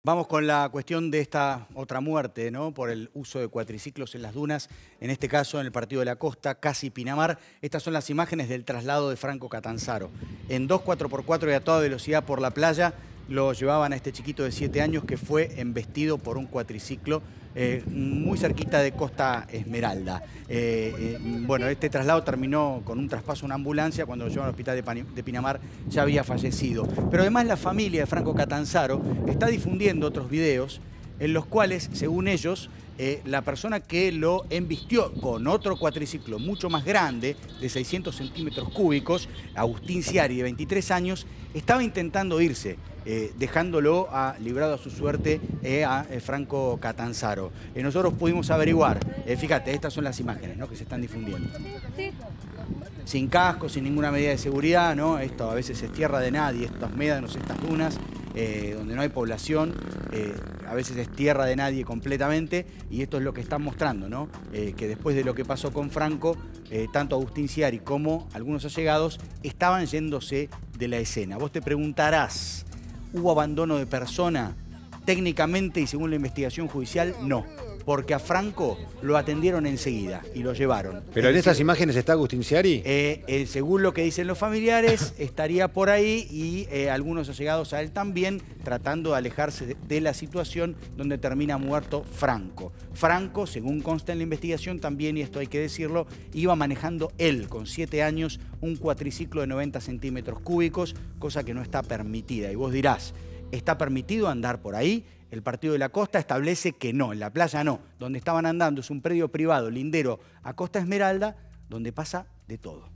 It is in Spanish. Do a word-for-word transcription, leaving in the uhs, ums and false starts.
Vamos con la cuestión de esta otra muerte, ¿no? Por el uso de cuatriciclos en las dunas, en este caso en el Partido de la Costa, casi Pinamar. Estas son las imágenes del traslado de Franco Catanzaro. En dos cuatro por cuatro y a toda velocidad por la playa lo llevaban a este chiquito de siete años que fue embestido por un cuatriciclo eh, muy cerquita de Costa Esmeralda. Eh, eh, bueno, este traslado terminó con un traspaso a una ambulancia. Cuando lo llevaron al hospital de, Pani, de Pinamar ya había fallecido. Pero además la familia de Franco Catanzaro está difundiendo otros videos en los cuales, según ellos, eh, la persona que lo embistió con otro cuatriciclo mucho más grande, de seiscientos centímetros cúbicos, Agustín Ciari, de veintitrés años, estaba intentando irse, eh, dejándolo a, librado a su suerte eh, a eh, Franco Catanzaro. Eh, nosotros pudimos averiguar, eh, fíjate, estas son las imágenes, ¿no?, que se están difundiendo. Sin casco, sin ninguna medida de seguridad, ¿no? Esto a veces es tierra de nadie, estos médanos, estas dunas, eh, donde no hay población, eh, a veces es tierra de nadie completamente, y esto es lo que están mostrando, ¿no? Eh, que después de lo que pasó con Franco, eh, tanto Agustín Ciari como algunos allegados estaban yéndose de la escena. Vos te preguntarás, ¿hubo abandono de persona? Técnicamente y según la investigación judicial, no. Porque a Franco lo atendieron enseguida y lo llevaron. ¿Pero en estas imágenes está Agustín Ciari? Eh, eh, según lo que dicen los familiares, estaría por ahí y eh, algunos allegados a él también, tratando de alejarse de, de la situación donde termina muerto Franco. Franco, según consta en la investigación también, y esto hay que decirlo, iba manejando él, con siete años, un cuatriciclo de noventa centímetros cúbicos, cosa que no está permitida. Y vos dirás, ¿está permitido andar por ahí? El Partido de la Costa establece que no, en la playa no. Donde estaban andando es un predio privado lindero a Costa Esmeralda, donde pasa de todo.